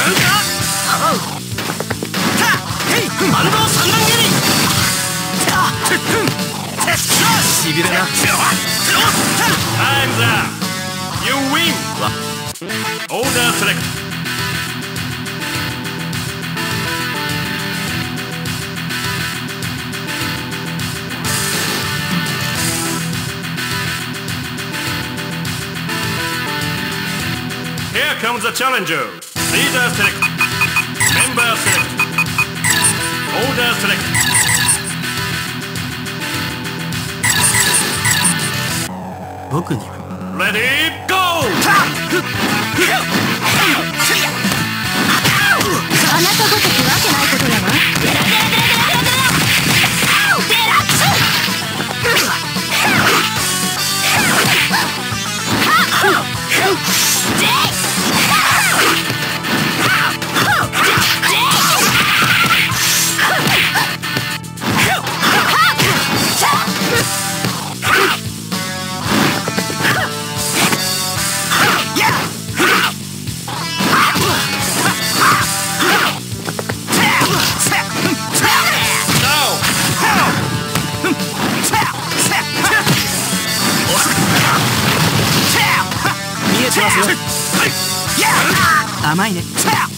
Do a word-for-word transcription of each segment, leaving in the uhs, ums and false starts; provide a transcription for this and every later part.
万能三段蹴り。しびれな。 Time's up. You win. Order select. Here comes the challenger. Leader select. Member select. Order select. Ready, go! あなたごときわけないことだわ。デラデラデラデラデラデラックス。 甘いね。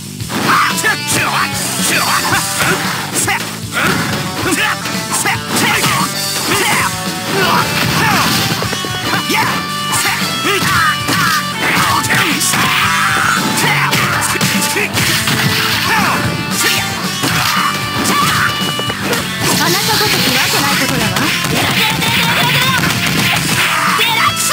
あなたごときわけないことだわ。デラデラデラデラデラデラックス。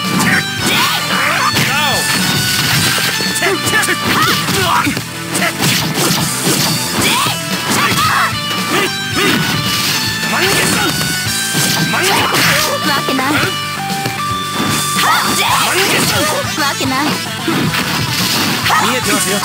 わけない。わけない。 見えてますよ。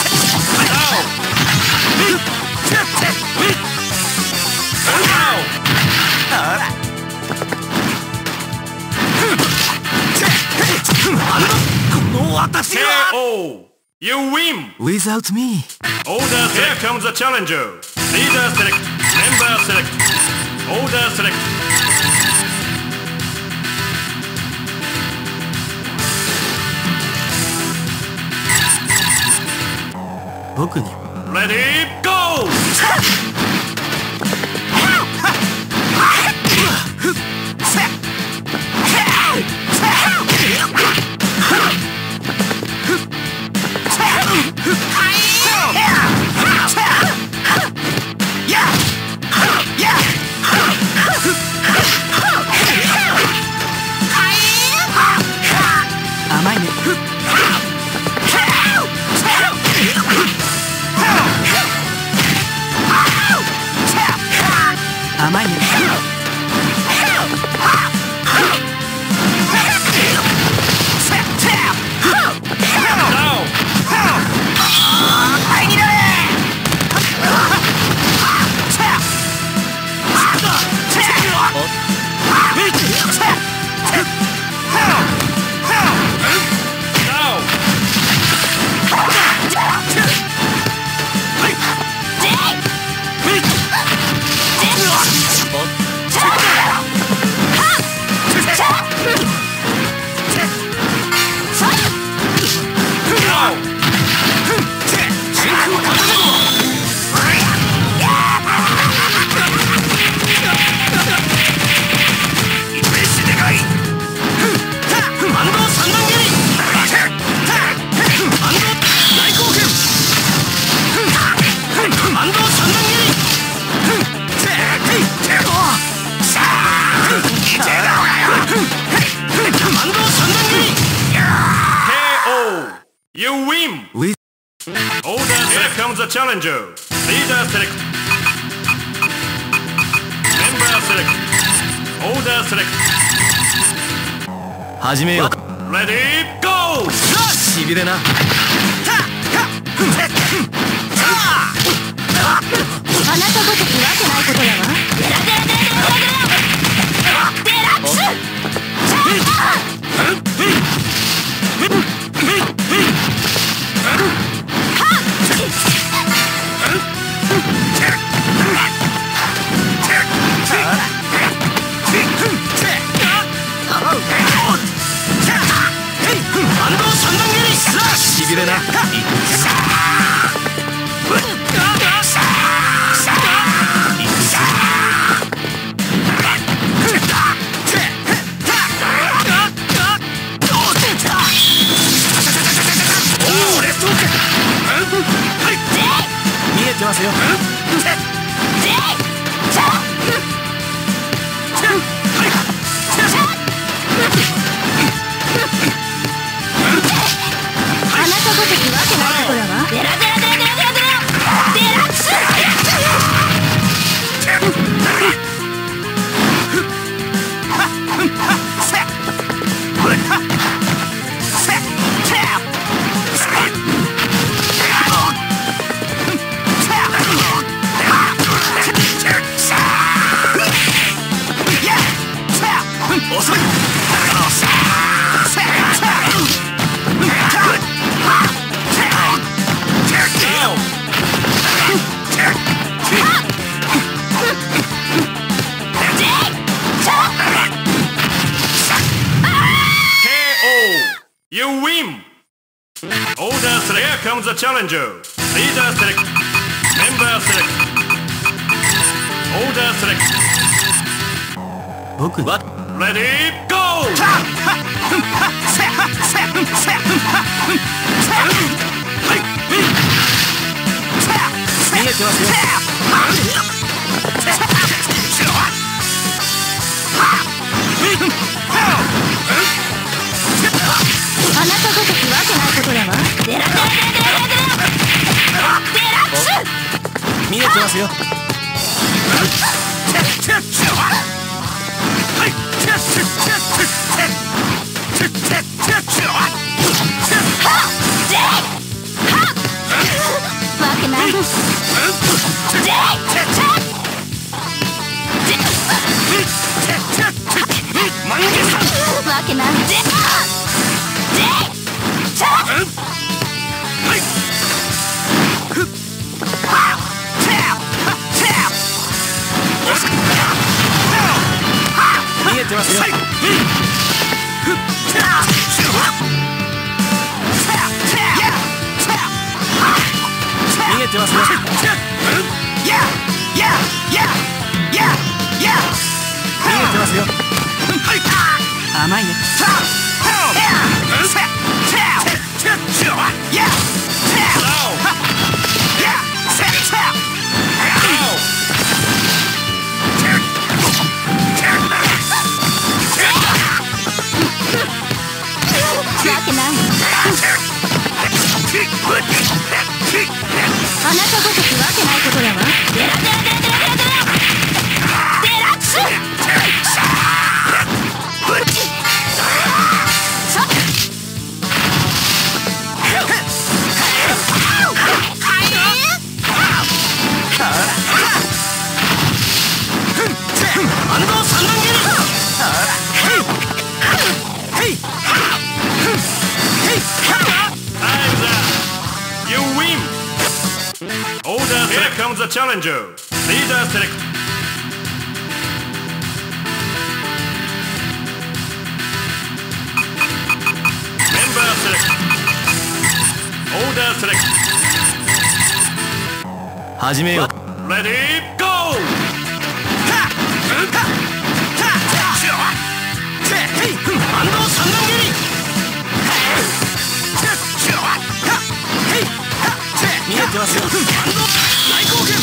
この私は K O. You win. Without me. Order select. Here comes the challenger. Leader select. Member select. Order select. Ready, go! You win! With Order select. Here comes the challenger. Leader select. Member select. Order select. 始めよう。 Ready, go! しびれな。 あなたごときわけないことだわ。デラデラデラデラデラデラックス。 でな。見えてますよ。 あなたごときわけないところは。デラデラデラデラデラデラデラックス。 遅い。 You win! Order select. Here comes the challenger. Leader select. Member select. Order select. 僕は Ready, go! 見えてますよ。 あなたごときわけないことだわ。デラデラデラデラデラデラックス。 見えてますよ。 わけない。わけない。 見えてますよ。見えてますよ。見えてますよ。甘いね。 わけない。あなたごときわけないことだわ。デラデラデラデラデラデラデラックス。 反動三段蹴り。ヘイヘイ Time's up! You win! Order select. Here comes the challenger. Leader select. Member select. Order select. 始めよう。 Ready, go! 反動三段蹴り。見えてますよ。大貢献。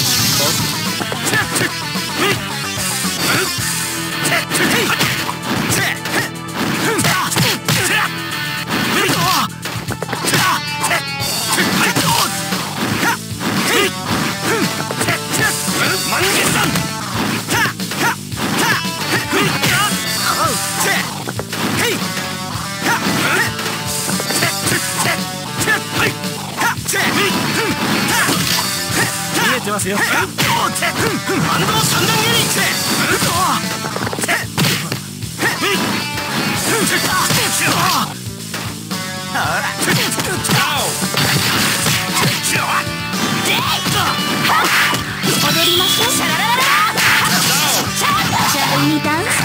見えてますよ。反動三段蹴り。 踊りましょう。シャララララシャルミダンス。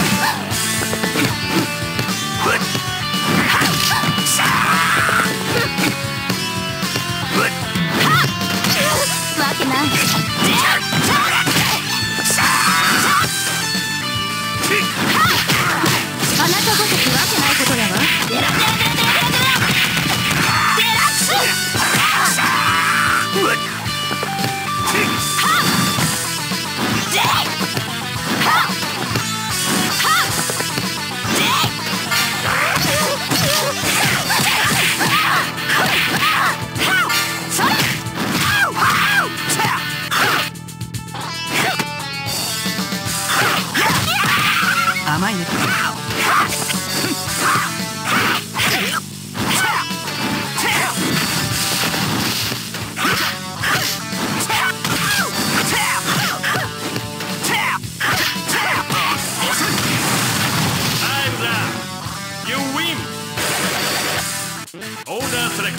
甘いね。 Order select.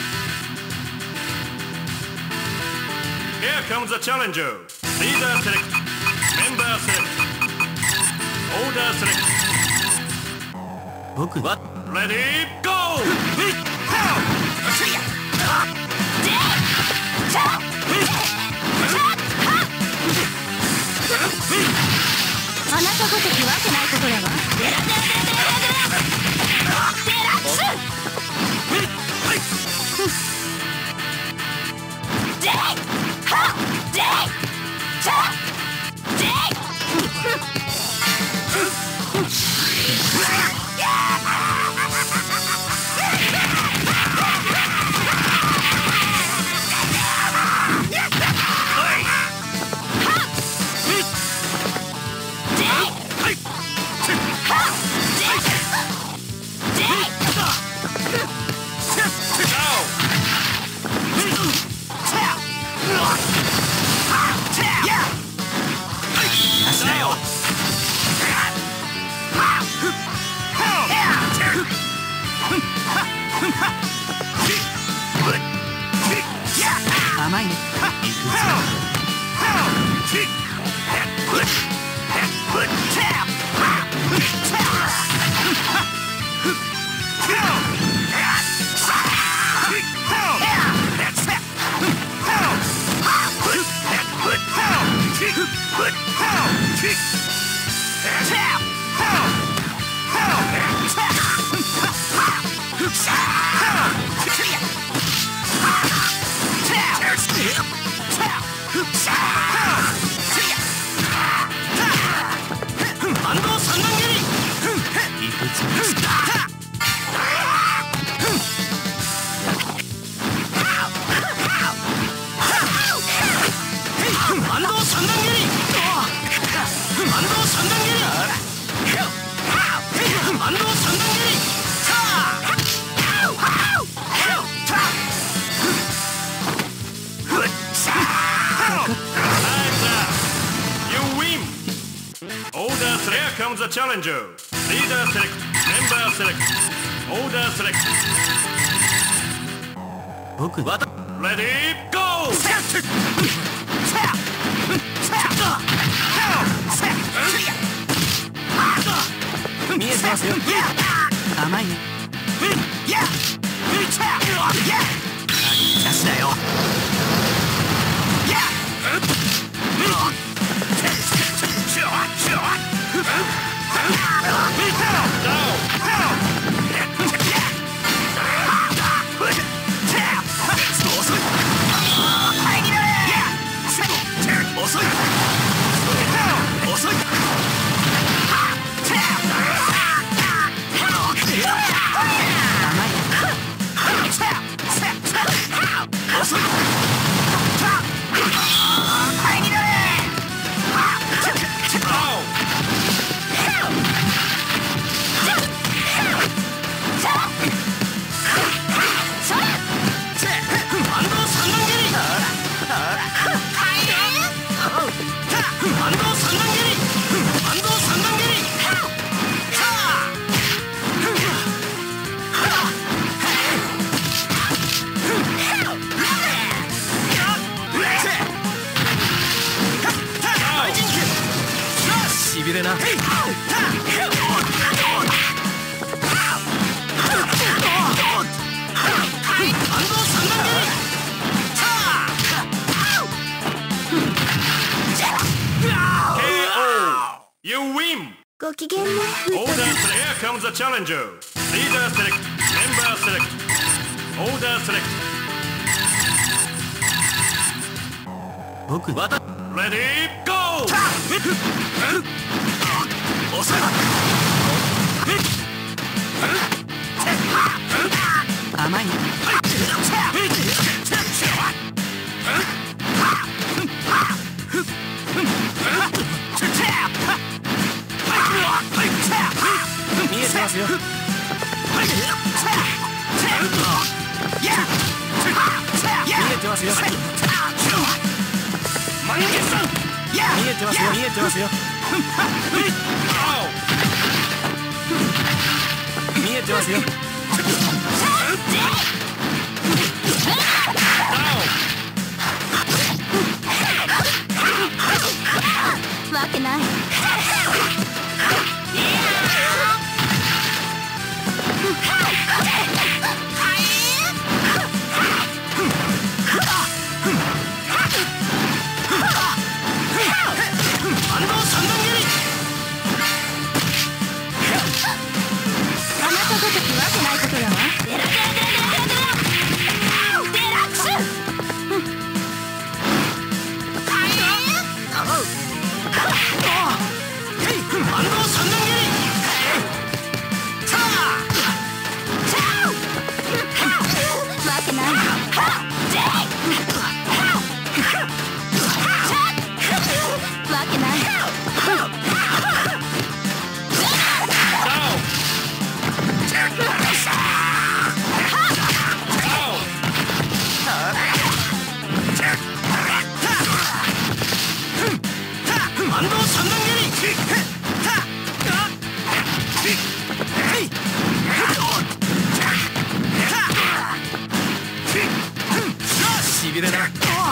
Here comes the challenger. Leader select. Member select. Order select. 僕は Ready, go! あなたごときわけないことやわ。デラデラデラデラデラッツデイハデイチャデイ甘いね。 Here comes the challenger. Leader select. Member select. Order select. 僕は Ready, go! 見えてますよ。甘いね。出しだよ。しびれな。 You win! ごきげんね。 Order select. Here comes the challenger. Leader select. Member select. Order select. 僕は Ready, go! 甘いね。 はいますよ。見えてますよ。 満月さん見えてますよ。見えてますよ。見えてますよ。 わけない。あなたごときわけないことやわ。デラデラデラデラデラデラックス。わけない。わけない。 しびれだ。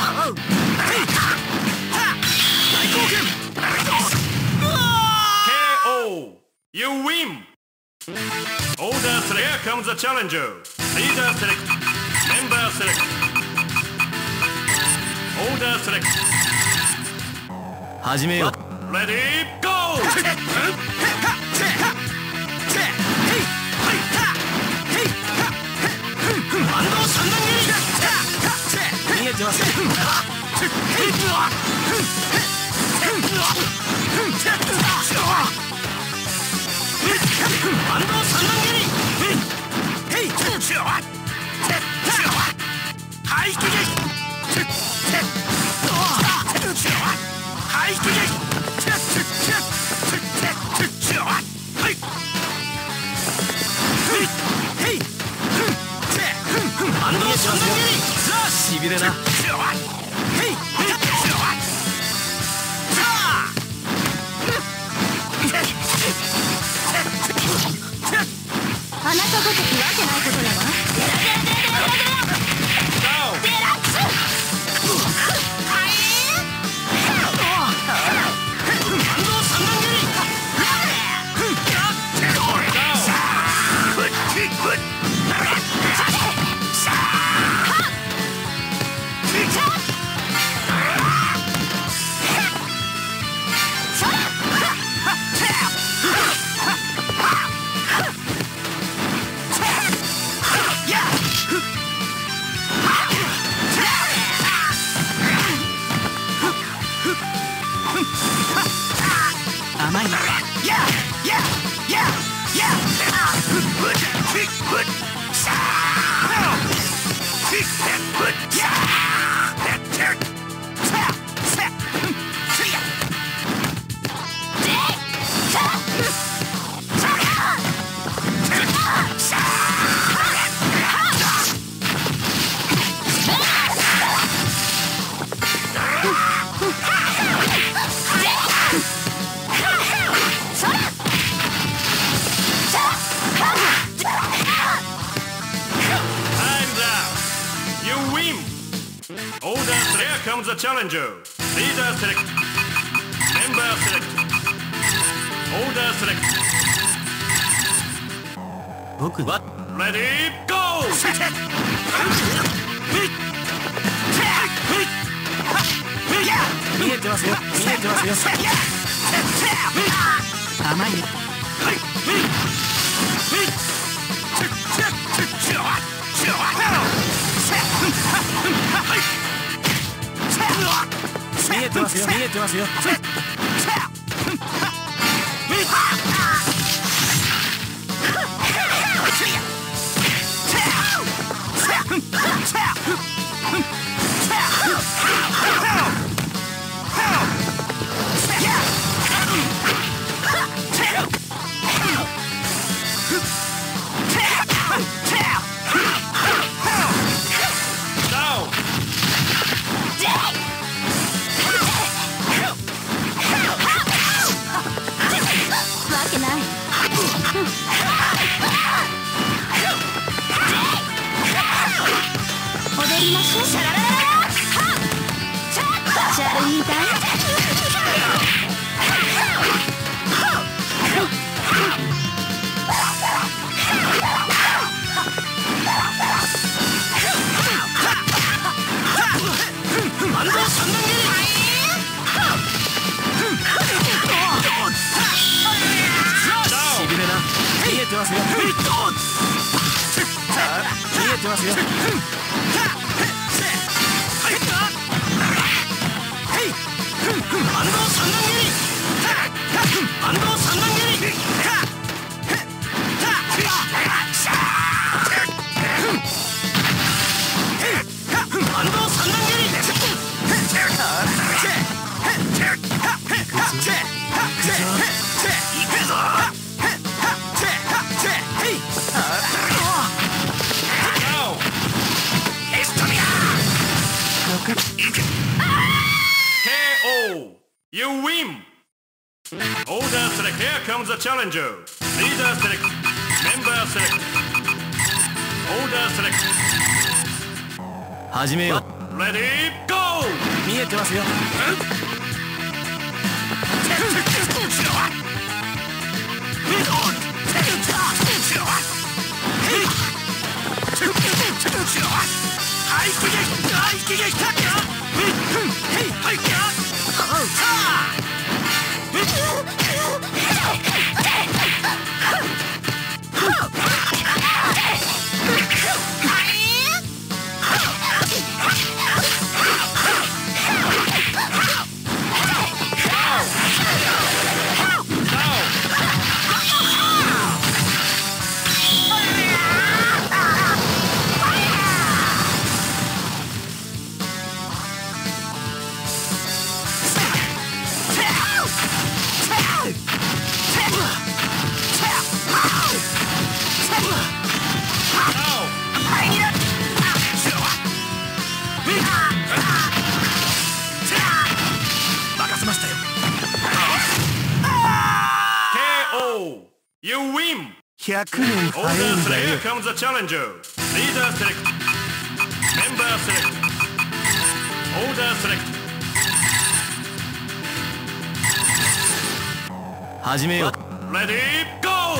You win! Order select. Here comes the challenger. Leader select. Member select. Order select. 始めよう。 Ready, go! 見えてますよ。しびれな。 あなたごときわけないことやわ。デラデラデラデラデラックス。 甘いな。 Here comes the challenger. Leader select. Member select. Order select. 僕は Ready, go! 見えてますよ。見えてますよ。甘いね。見えてますよ。見えてますよ。 りましょう。シャララララはっシャルいいかい。 丸の三段蹴り。しびれな。見えてますよ。見えてますよ。丸の三段蹴り。丸の三段蹴り。丸の三段蹴り。 You win! Order select. Here comes the challenger. Leader select. Member select. Order select. 始めよう。 Ready, go! 見えてますよ。 You win! ひゃくねん早い Order んだ select. よ。 Here comes the challenger. Leader select. Member select. Order select. 始めよう。 Ready, go!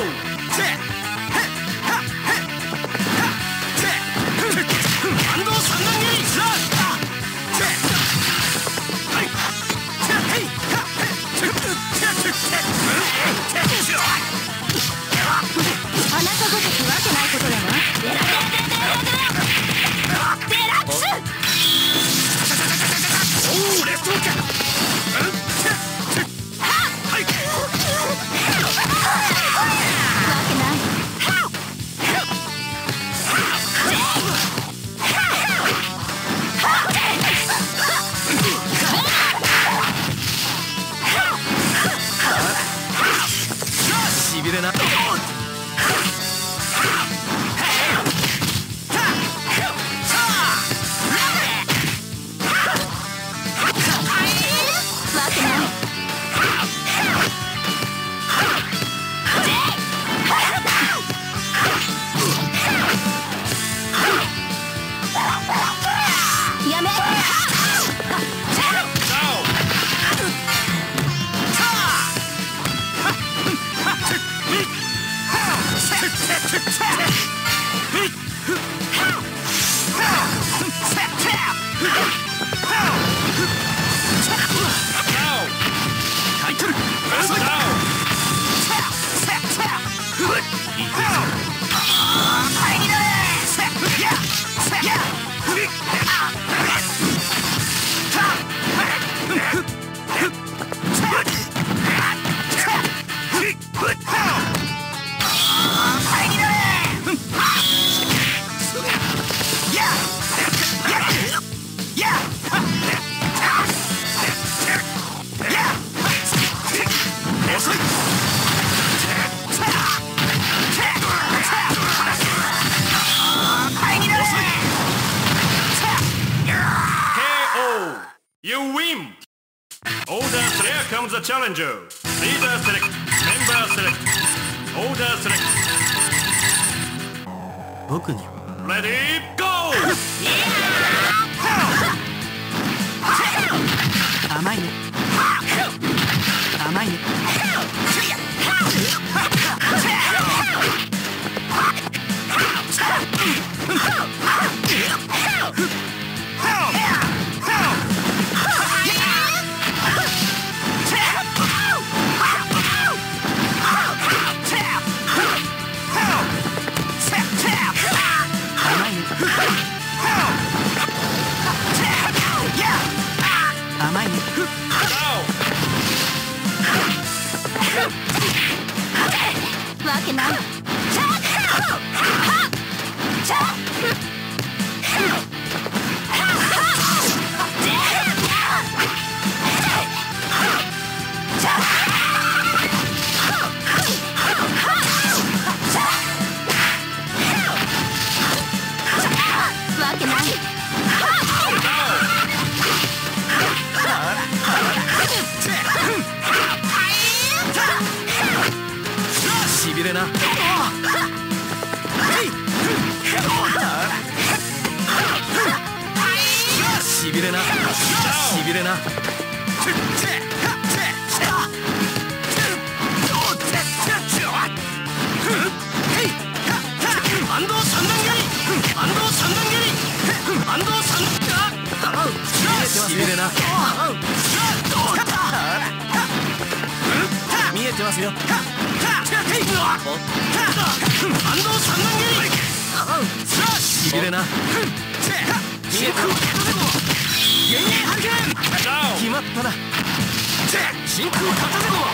反動三段蹴り。 あなたごとくわけないことだわ。デラデラデラデラデラデラックス。 おお、レフトロック。はい。 わけない。 しびれな。 やめ。 You win! Order select. Here comes the challenger. Leader select. Member select. Order select. 僕に Ready, go! 甘いね。甘いね。甘いね。 わけない。わけない。 しびれな。しびれな。しびれな。安藤三段蹴り。安藤三段蹴り。安藤三段。しびれな。見えてますよ。安藤三段蹴り。しびれな。見えてます。幻影ハリケーン。決まったな。真空片手駒。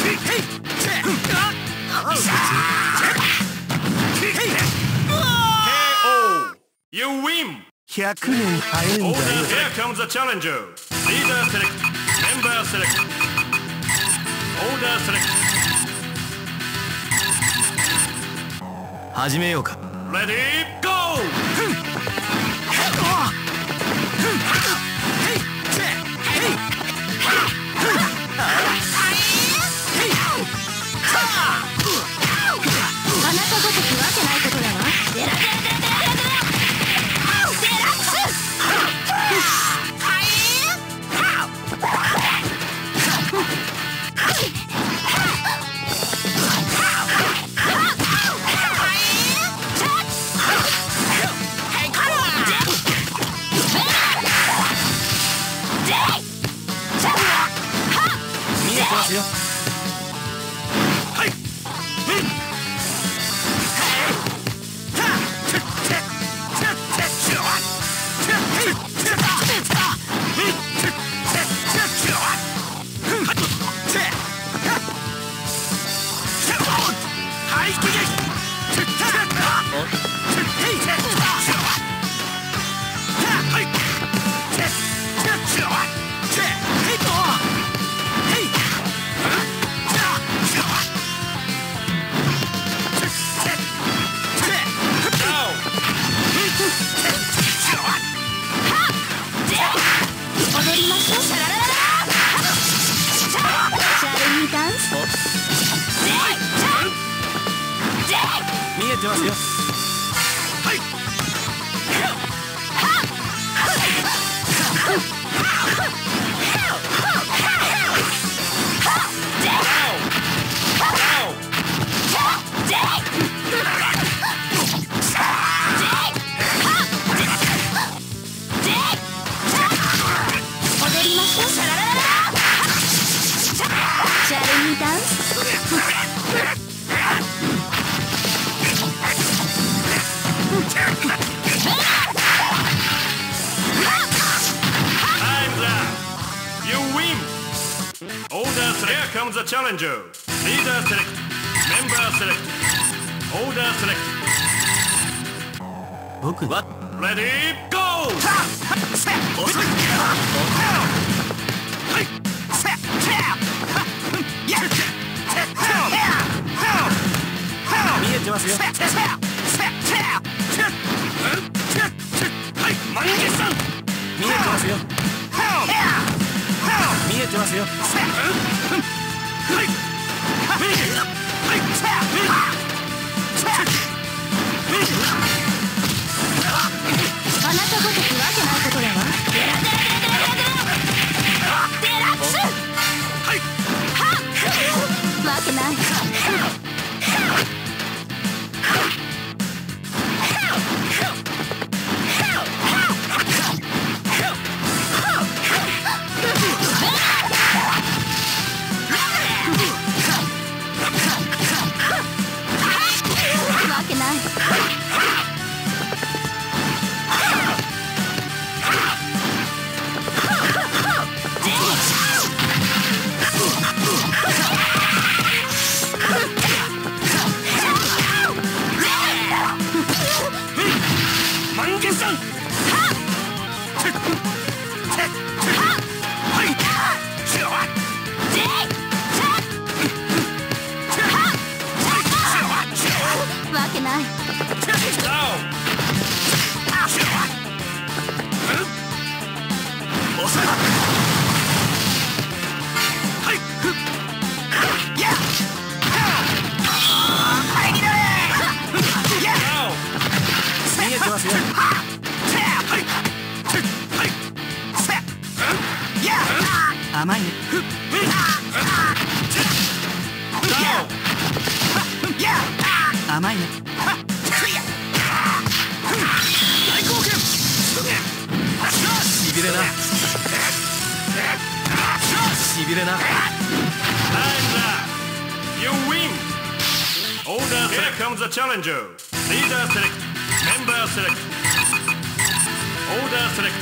You win! ひゃくねん早いんだよ。 Here comes the challenger. Leader select. Member select. Order select. 始めようか。 Ready, go! あなたごときわけないことだわ。デラデラデラデラデラデラックス。 見えてますよ。 踊りましょう。シャララララ。シャレにダンス。 見えてますよ。 踊りましょう。シャララララ。シャレにダンス。 Time's up. You win! Order select. Here comes the challenger. Leader select. Member select. Order select. 僕は Ready, go! 見えてますよ。 満月さん見えてますよ。見えてますよ。 あなたごときわけないことだわ。デラデラデラデラデラデラ。 ない。 見えてますよ。甘いね。甘いね。大貢献。しびれな。しびれな。 You win! Order here comes the challenger. Leader select. Member select. Order select.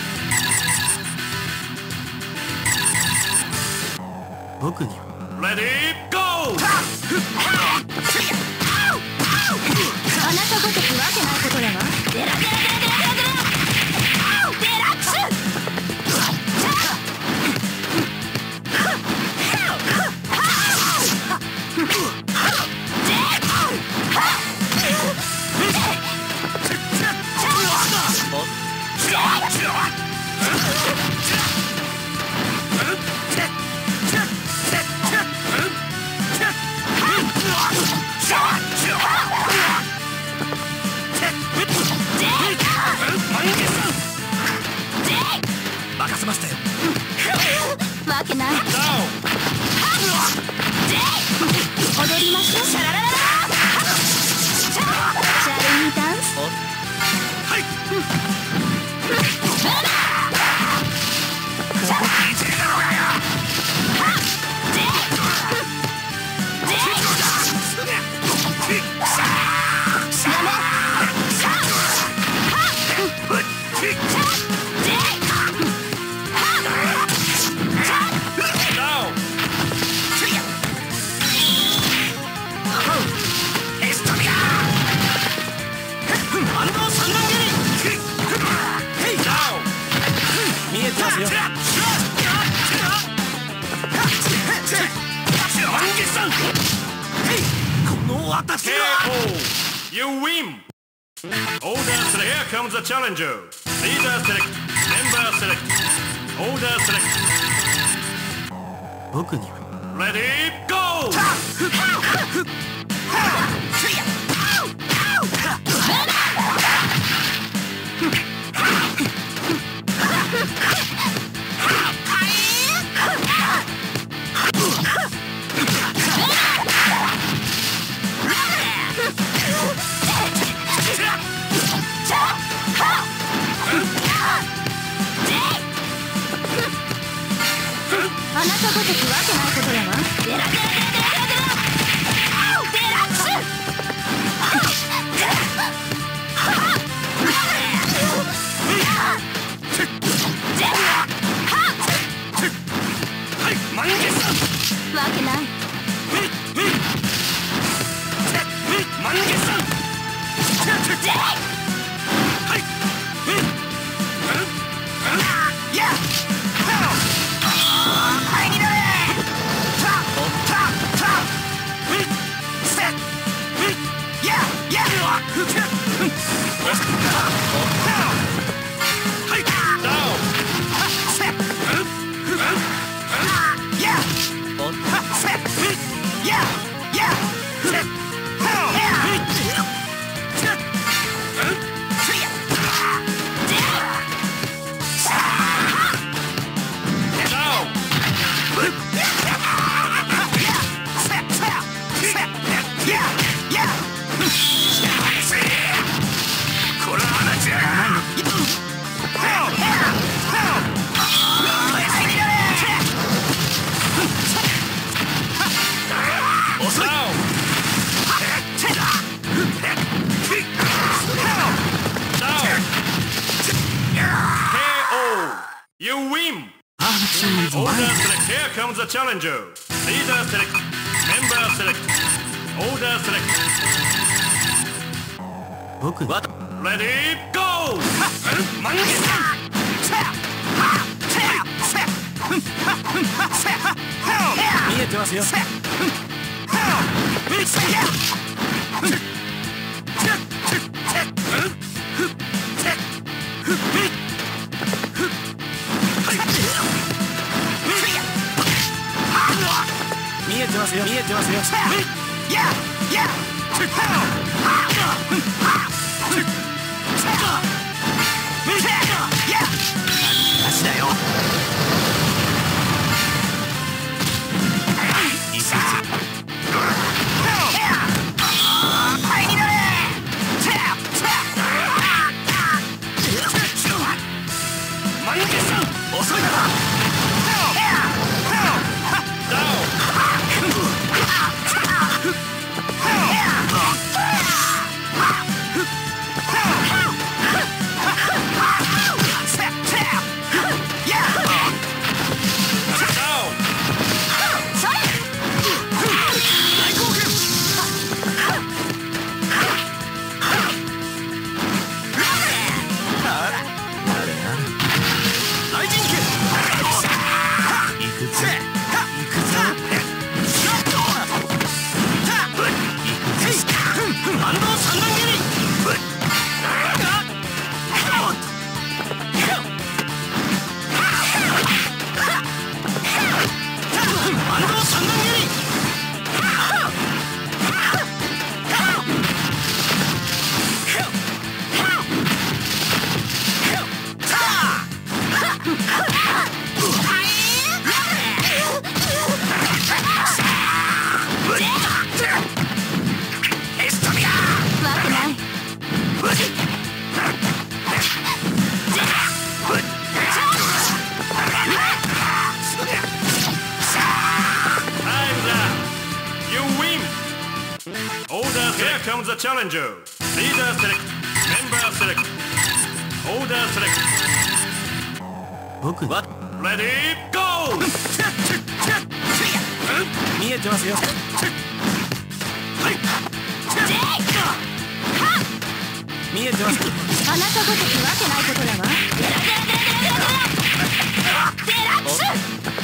僕に Ready, go! あなたごとくわけないことだわ。デラデラデラデラデラデラックス。 任せましたよ。 わけない。踊りましょう。シャララララ。シャルニーダンス。 はい。見えてますよ。この私は You win! Order select. Here comes the challenger. Leader select. Member select. Order select. 僕に Ready, go! あなたごとくわけないことだわ。デラデラデラデラデラデラックス。わけない。 You win! Order select. Here comes the challenger. Leader select. Member select. Order select. 僕は Ready, go! 見えてますよ。 Hell! てますよ。足だよ。遅いな。 Here comes the challenger. Leader select. Member select. Order select. 僕は Ready, go! 見えてますよ。見えてます。 あなたごときわけないことだわ。デラックス。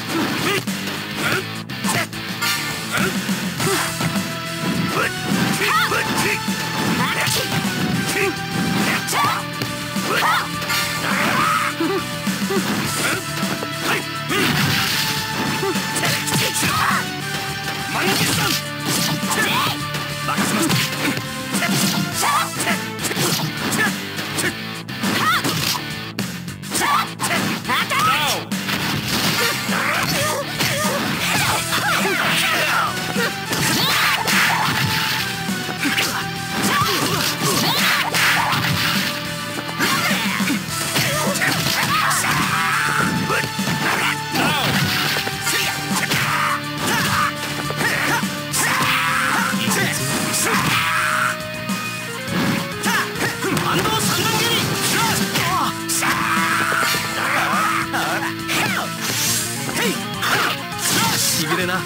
しびれな。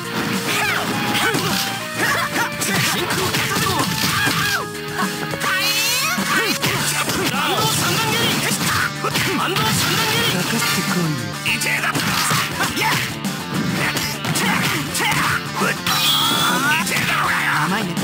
甘いね。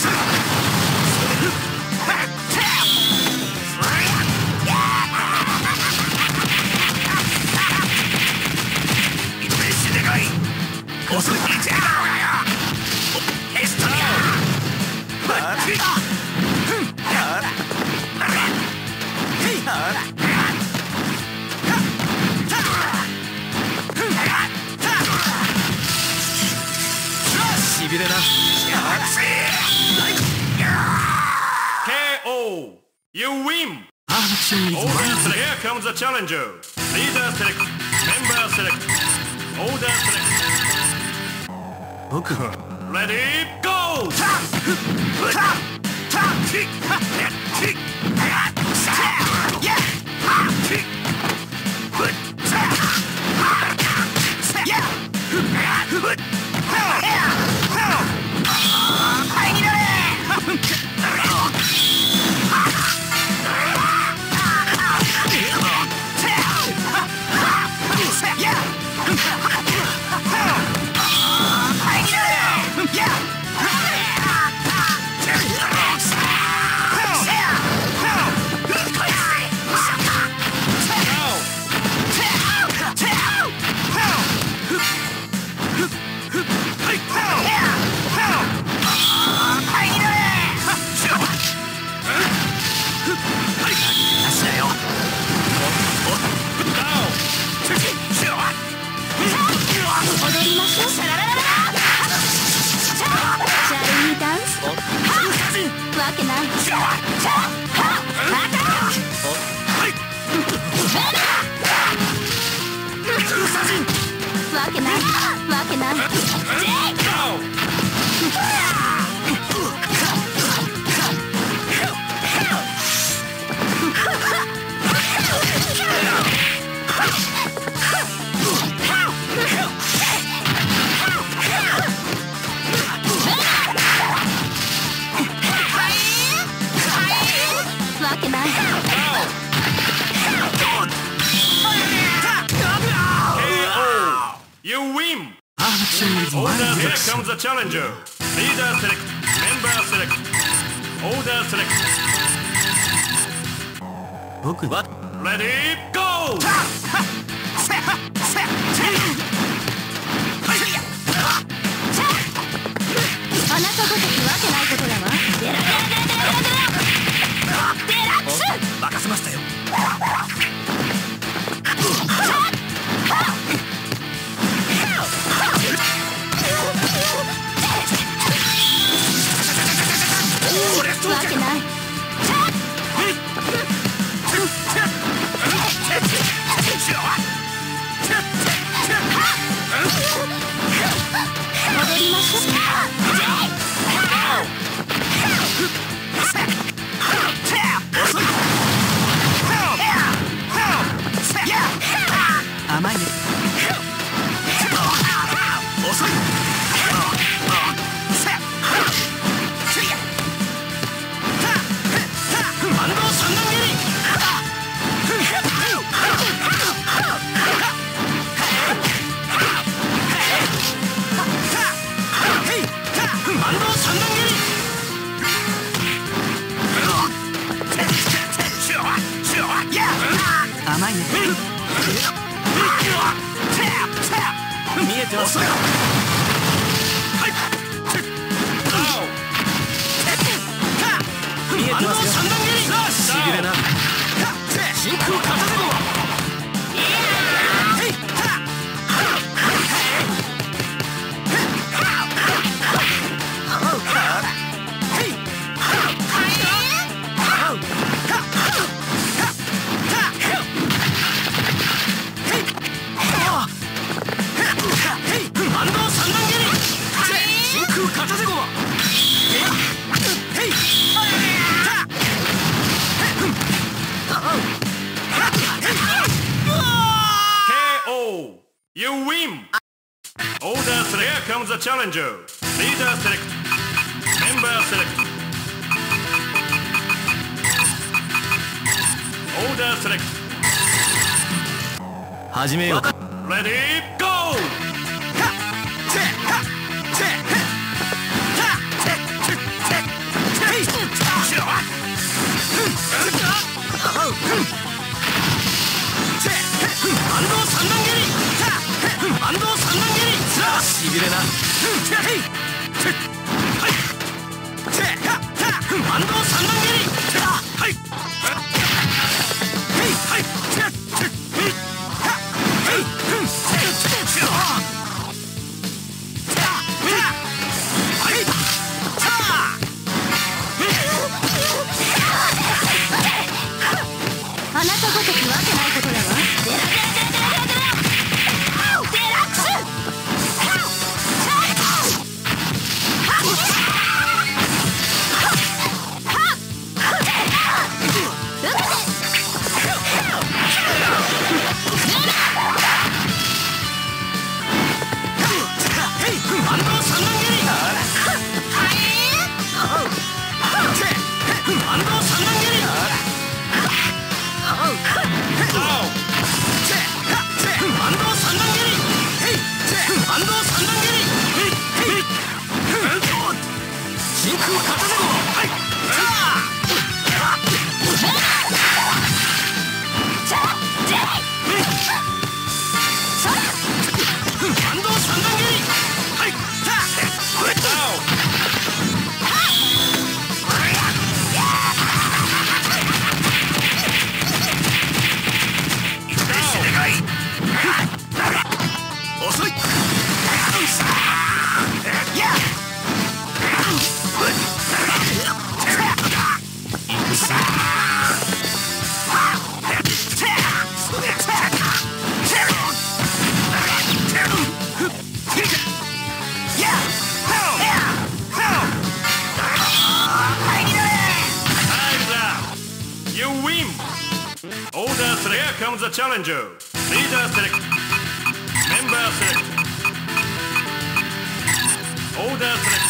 しびれな。 ケーオー! You win! アクションイズ Order select. Here comes the challenger. Leader select. Member select. Order select. 僕 Ready, go! わけない。わけないわけない。わけない。 You win! Order, here comes the challenger. Leader select, member select. Order select. 僕は Ready, go! あなたごときわけないことだわ。デラデラデラデラデラデラッツ任せましたよ。 わけない。戻りましょう。 甘いね。遅い。万能三段蹴り。万能三段蹴り。甘いね。見えてますよ。見えてますよ。しびれな。真空片手駒。万能三段蹴り。真空片手駒。 You win! Order select. Here comes the challenger. Leader select. Member select. Order select. 始めようか。 Ready, go! 万能三段蹴り。万能三段蹴り。しびれな。万能三段蹴り。はいあなたごときわけないことだわ。デラデラデラデラデラデラッツ。 select. Here comes the challenger. Leader select. Member select. Order select.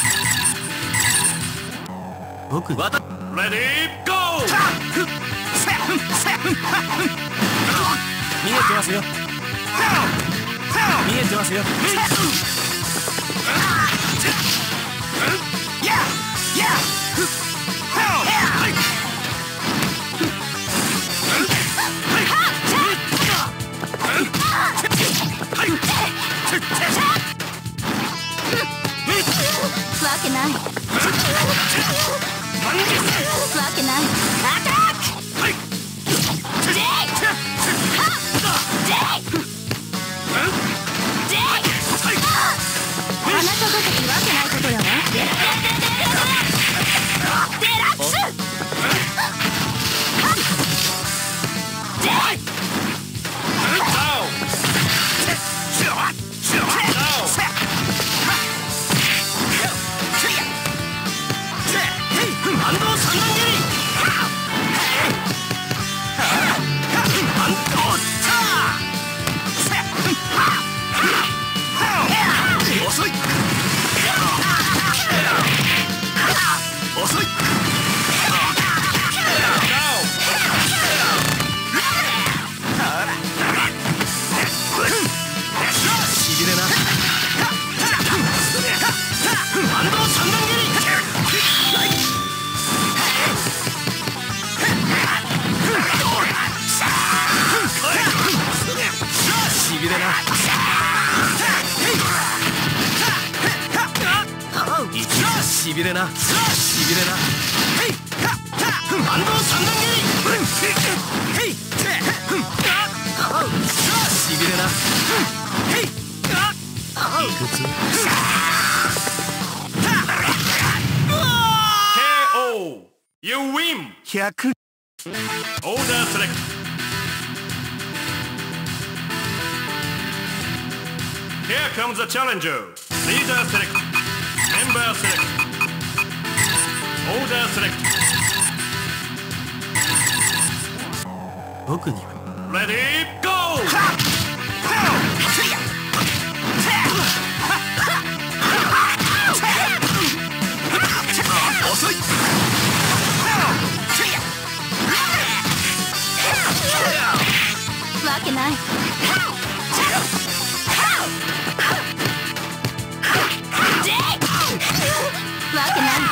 僕わた Ready, go! 見えてますよ見えてますよわけないわけないアタックジェイハッジェイジェイあなたごときわけないことやわデラックスジェイしびれなしびれなヘイ反動三段蹴りヘイしびれなヘイいくつケーオー You win! ひゃく Order select. Here comes the challenger. Leader select. Member select. Order select. 僕には Ready, go! Osoi! わけないわけない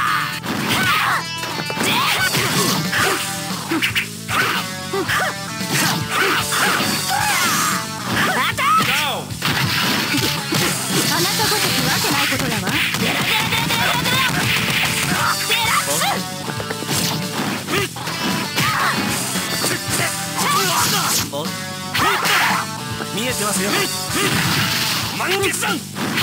あなたごときわけないことやわデラデラデラデラデラデラッシュ見えてますよ満月さん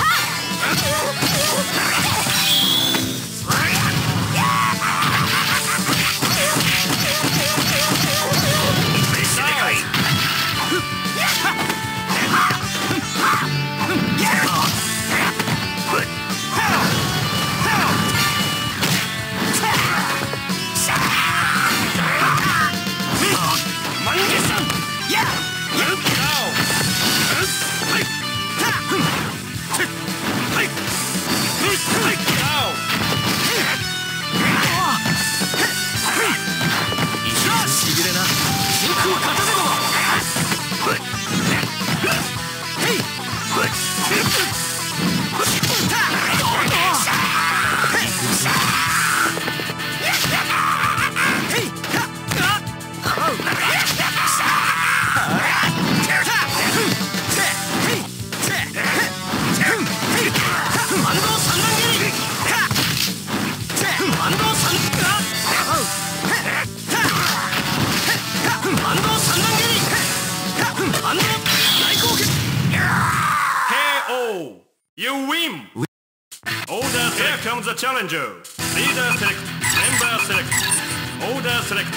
You win! Order select. Here comes the challenger. Leader select. Member select. Order select.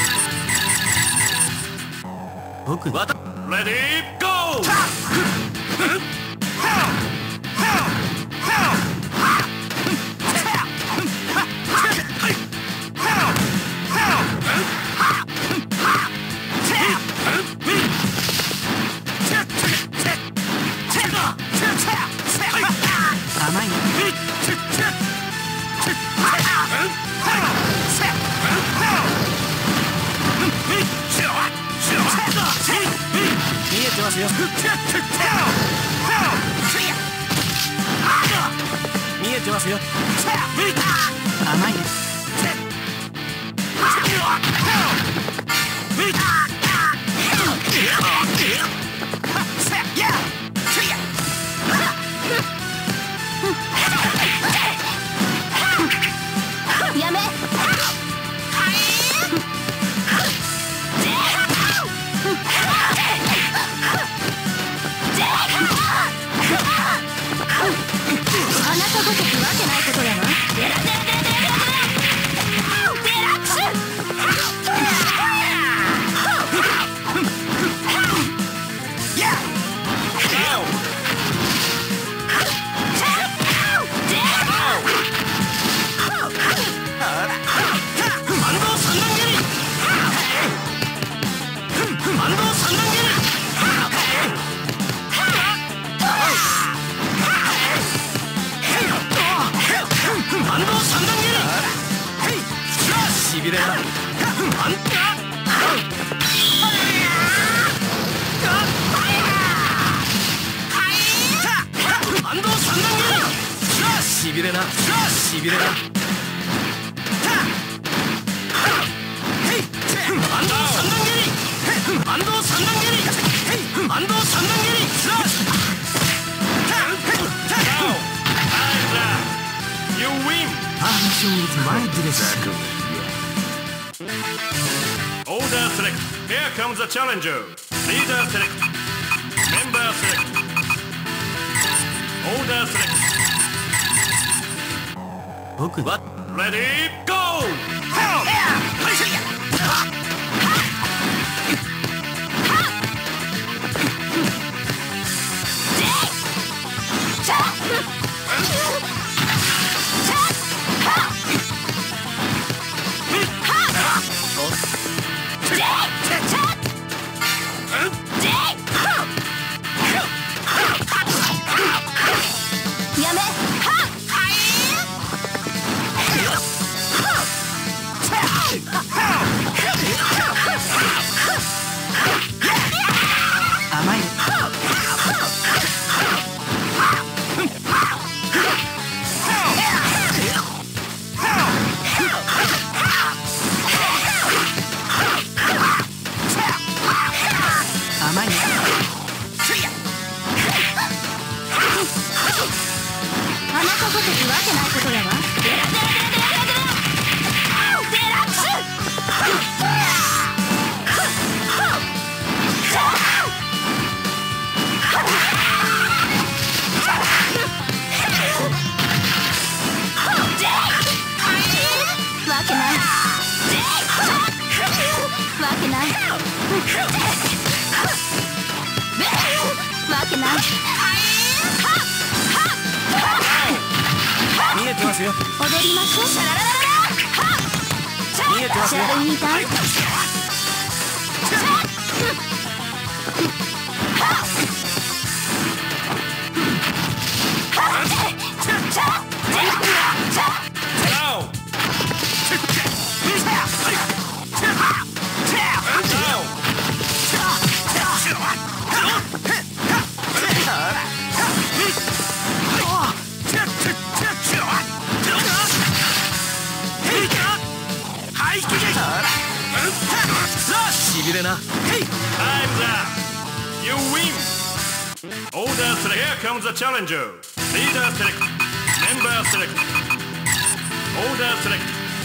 僕わた Ready, go! よ。見えてますよ。甘いです。 やめ。あなたごとくわけないことやわ。しびれな。しびれな。しびれな。 You win! Order select. Here comes the challenger. Leader select. Member select. Order select. 僕は Ready, go! 見えてますよ。 踊りましょう。 見えてますよ。 いいかい。 しびれな。 Time's up! You win! Order select. Here comes the challenger. Leader select. Member select. Order select.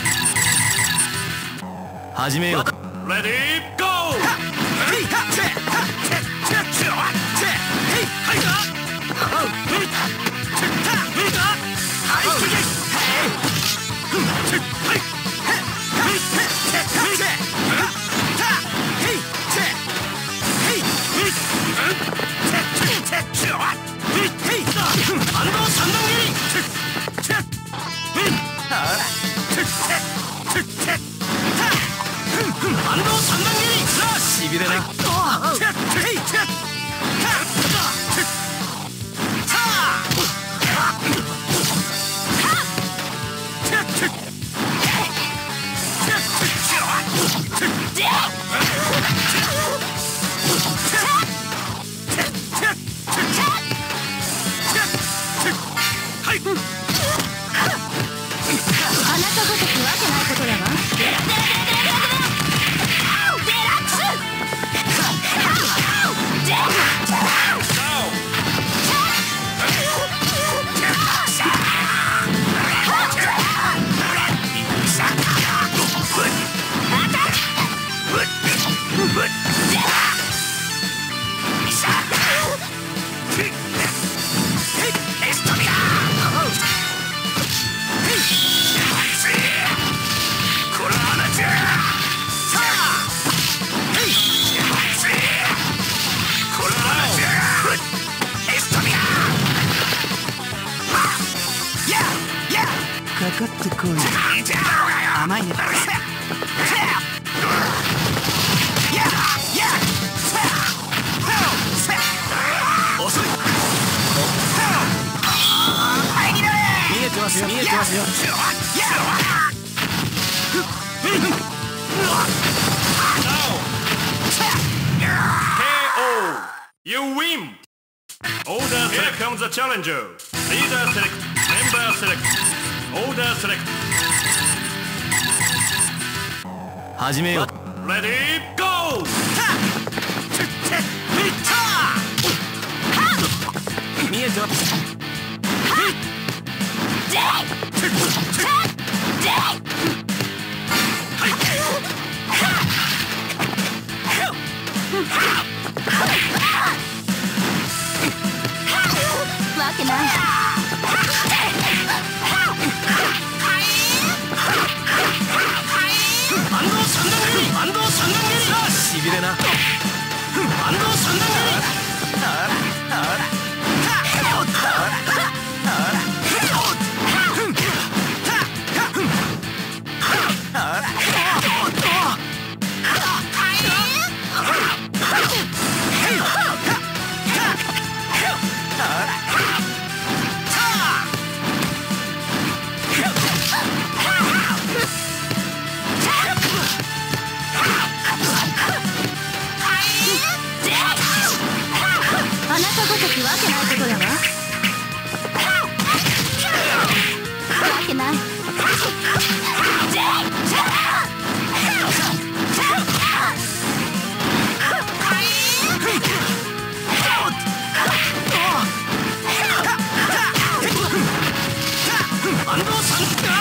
始めよう。 Ready, go! しびれな。 ことだわ。デラデラデラデラデラックスデラかかってこい。甘いね。遅い。見えてますよ、見えてますよ。 ケーオー You win! Order here comes the challenger. Leader select, member select, order select. 始めよう。 Ready, go! 見えてます。 わけない。 反動三段蹴り、反動三段蹴り。さあしびれな。反動三段蹴り。 あなたごときわけないことだわ。わけない。 反動三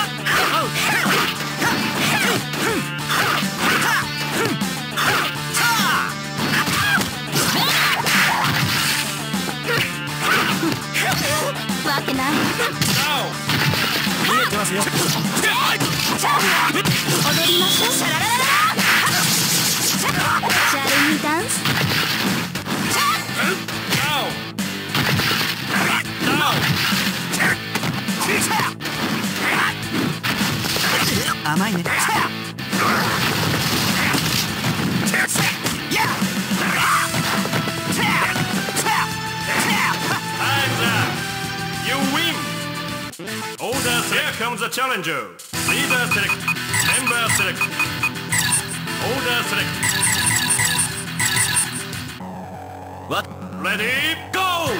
わけない。 見えてますよ。 踊りましょう。シャララララシャルミダンス。 甘いね。 Order here comes the challenger. Leader select, member select, order select. What? Ready, go!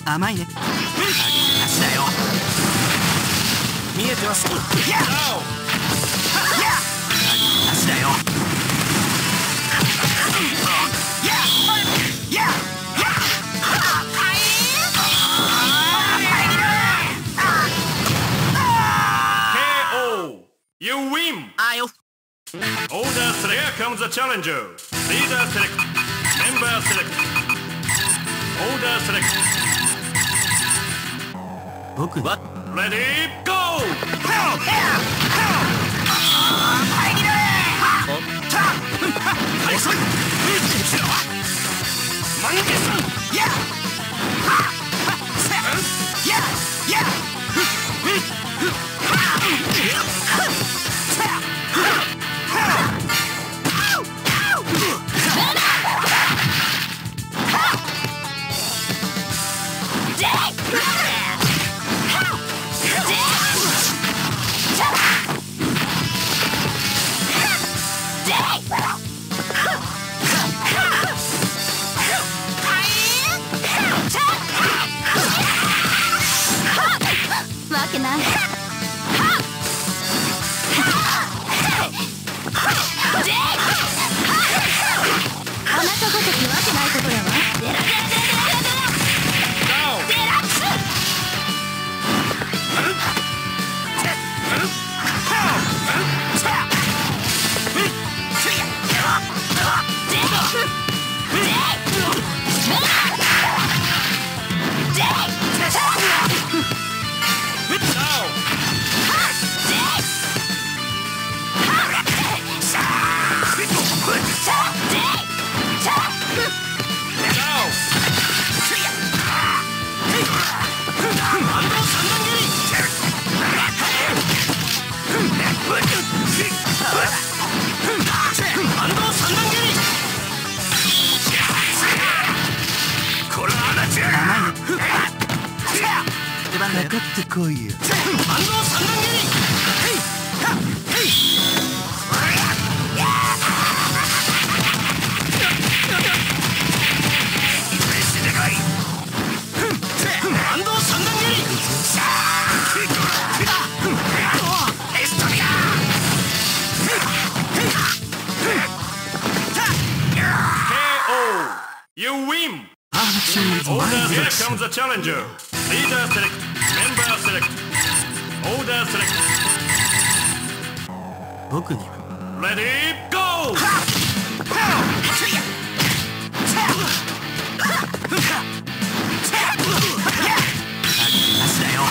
甘いね。投げてなしだよ。見えてます。投げてなしだよ。 You win! あよ。 Order select. Here comes the challenger. Leader select. Member select. Order select. 僕は Ready, go! 遅い。 満月やややわけない。あなたごときわけないことだわ。デラデラデラデラデラデラックス。かかってこいよ。反応三段蹴り。へいはっへい。反動三段蹴り。エストリア。 ケーオー You win! Order here comes the challenger. Leader select. Member select. Order select. 僕には Ready, go! なしだよ。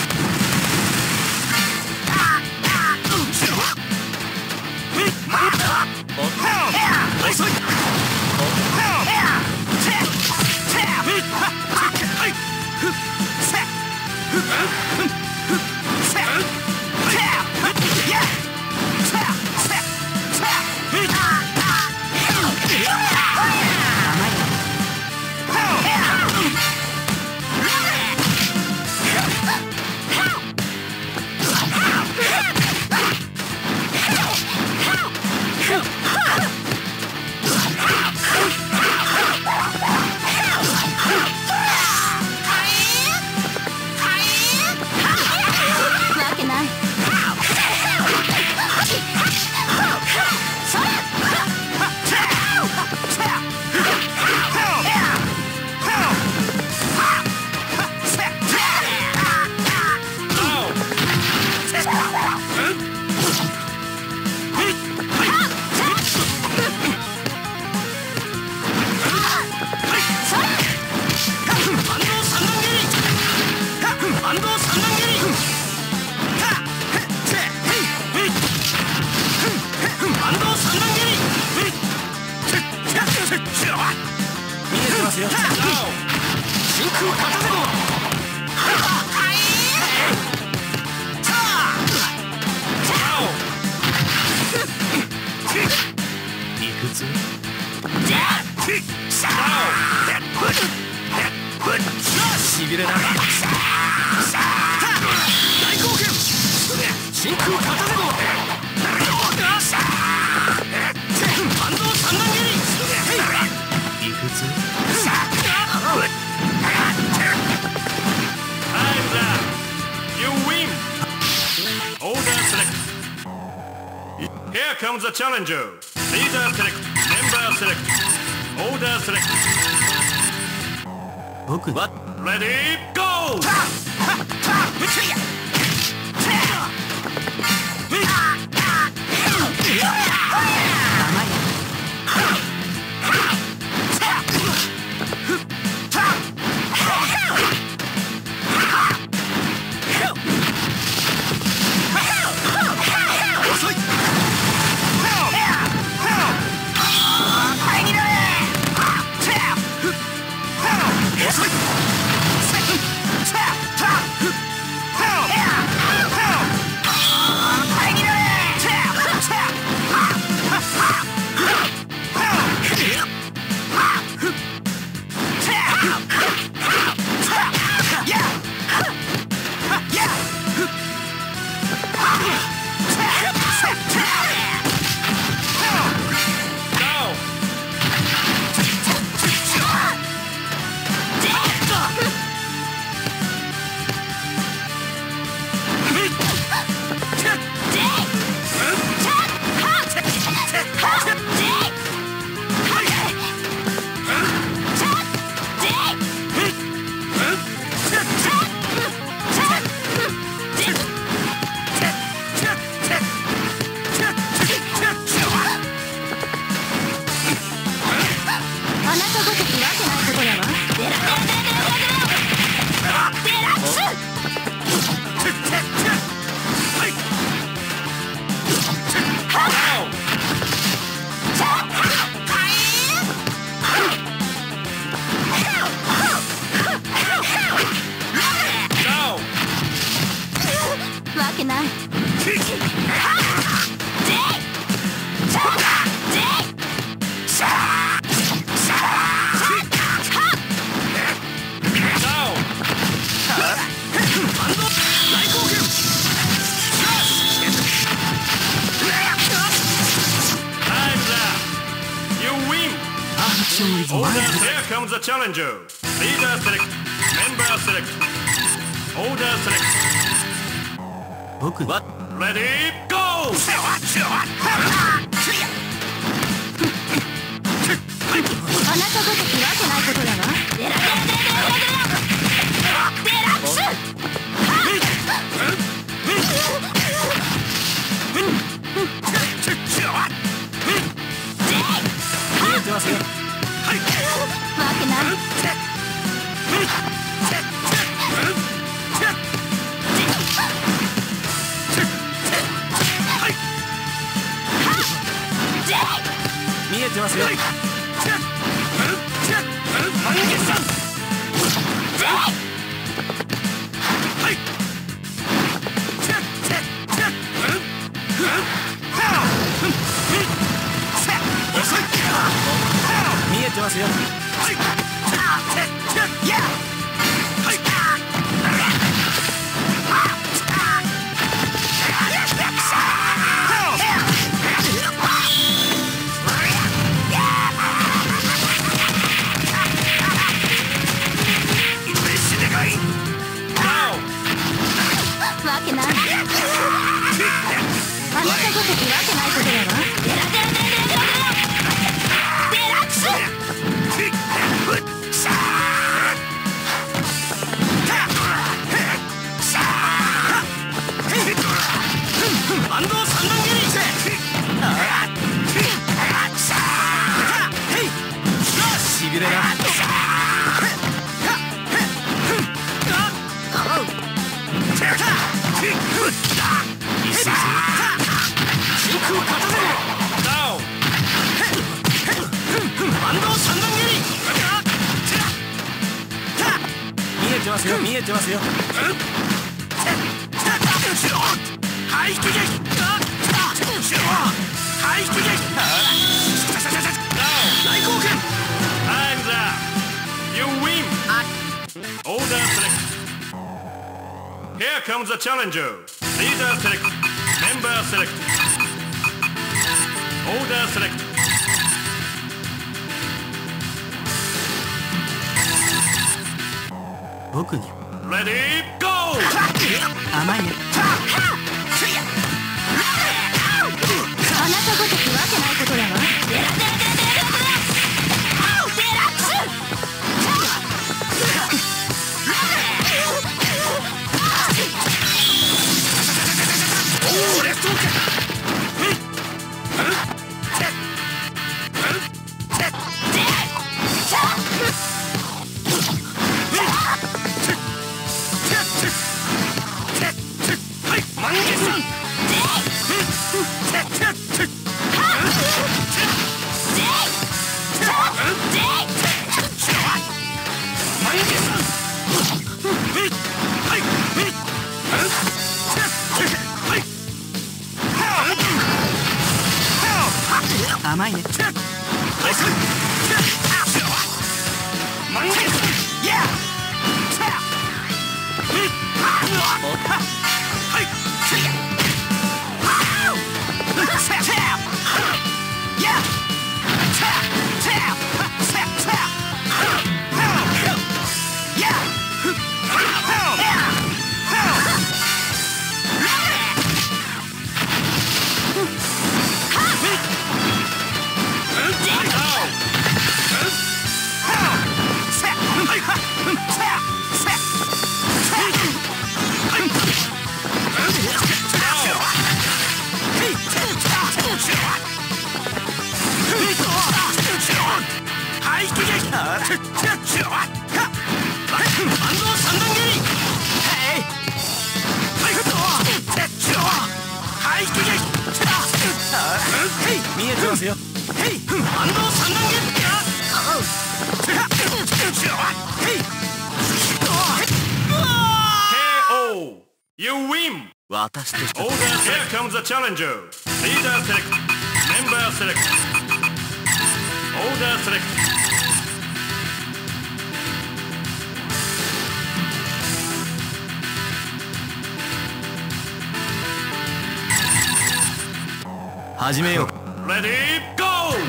遅い。しびれな。大貢献。真空片手の。反動三段蹴り。いくつ。 comes the challenger. Leader select. Member select. Order select. 僕は Ready, go! オーダー Here comes the challenger. Leader select. Member select. Order select. 僕は Ready, go! あなたごときわけないことだわ。デラデラデラデラデラックス。 見えてますよ。 わけない。 見えてますよ。見えてますよ。 わけない。あなたごときわけないことだわ。デラデラデラデラデラックス。 バンド三段蹴り。しびれな。真空片手バンド三段蹴り。見えてますよ。見えてますよ。排気撃。排気撃。大貢献。 Time's up. You win. Order select. Here comes the challenger. Leader select. Member select. Order select. 僕に Ready, go! 甘いね。 あなた見えてますよ。ヘイ、反動三段蹴り。 You win! 私として Order, here comes the challenger. Leader select. Member select. Order select. 始めよう。 Ready, go!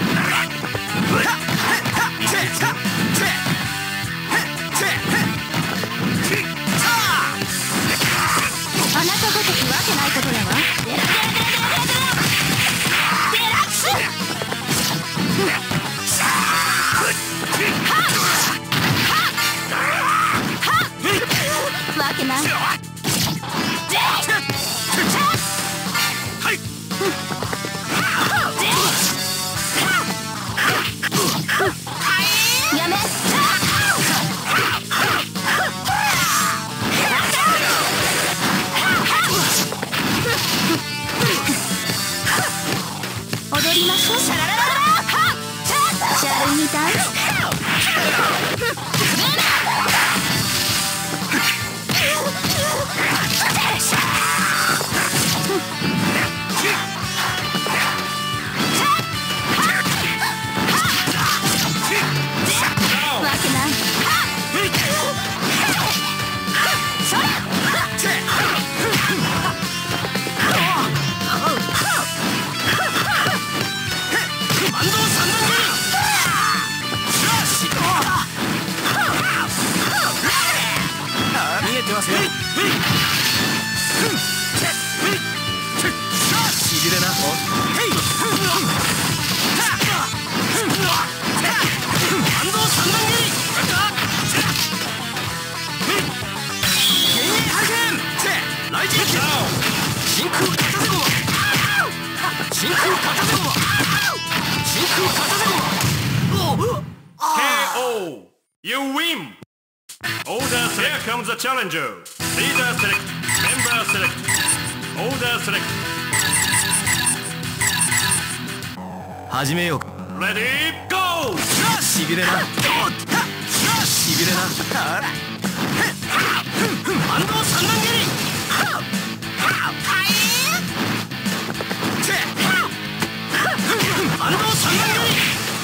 あなたごときわけないことだわ。デラデラデラデラデラデラックス。わけない。やめ。踊りましょう。シャララララシャルみたい。わけない。それ。 見えてますよ。しびれな。反動三段蹴り。幻影ハリケーン。ライジング。真空片手駒。真空片手駒。真空片手駒。 ケーオー! You win! Order select. Here comes the challenger. Leader select. Member select. Order select. 始めよう。 Ready, go! しびれな。しびれな。反動三段蹴り。反動三段蹴り。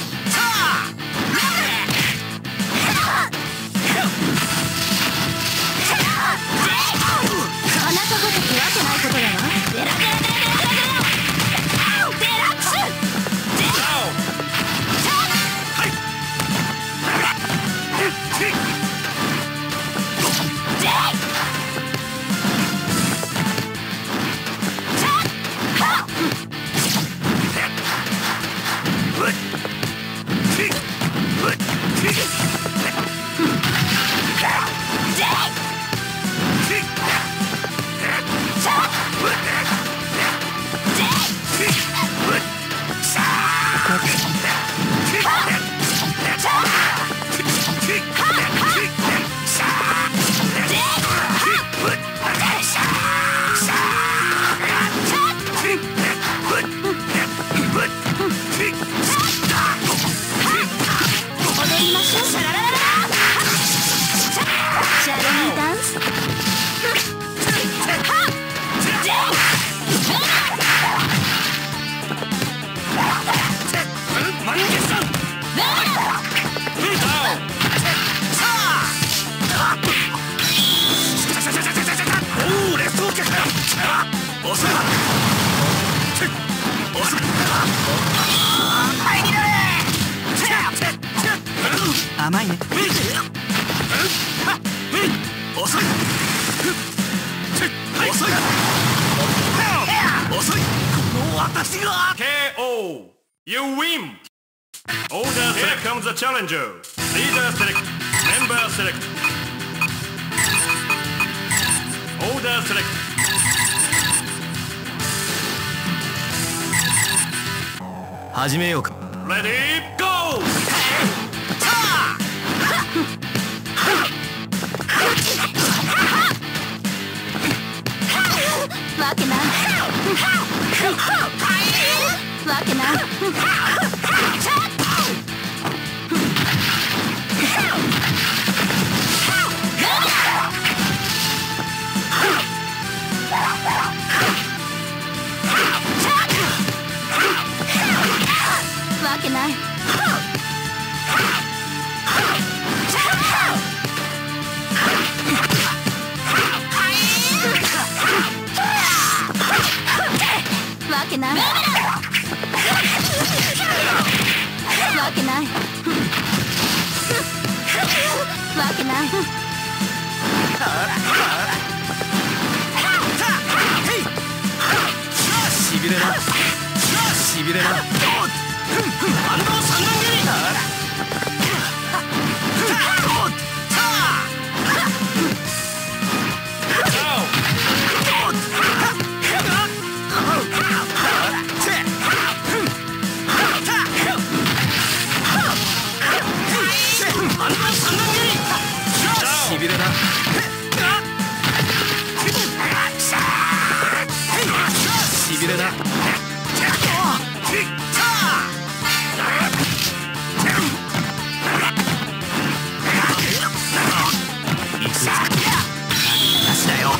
あなたごときわけないことだわ。デラデラデラデラデラデラックス。 遅い遅い入りだね。甘いね。遅い遅い遅い。この私がケーオー You win! Order select. Here comes the challenger. Leader select. Member select. Order select. 始めようか。 Ready, go! わけないわけないわけないわけないわけないわけないしびれなしびれな。反動三段蹴り。しびれな。しびれな。なしだよ。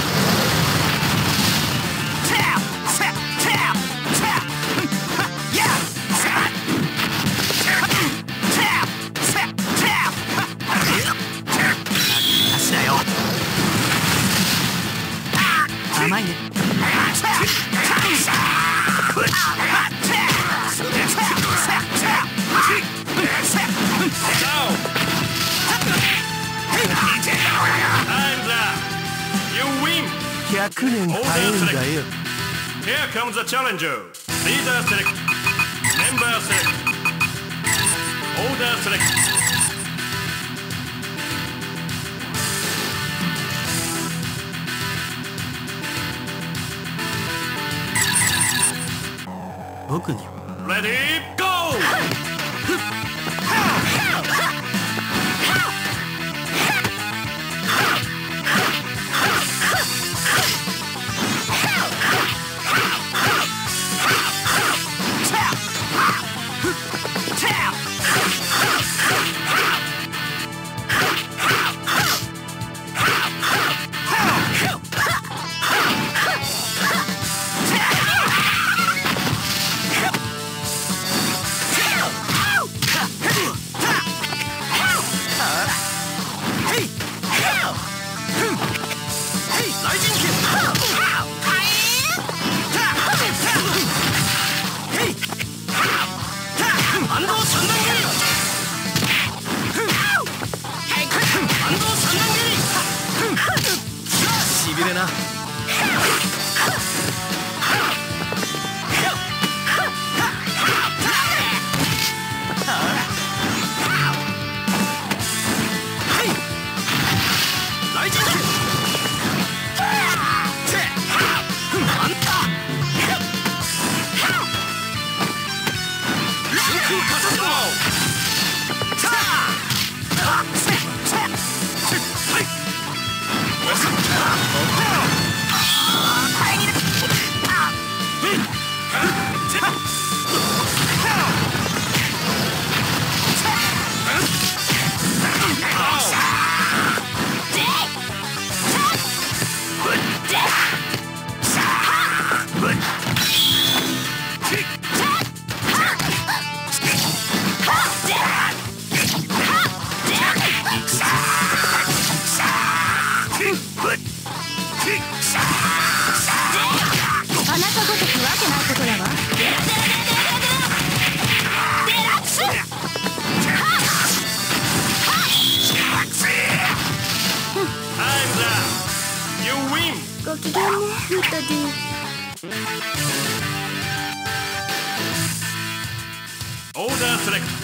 甘いね。ひゃくねん早いんだよ。 Here comes the challenger. Leader select. Member select. Order select. 僕には Ready, go! わ機嫌ね、グッドディ。 オーダーセレクト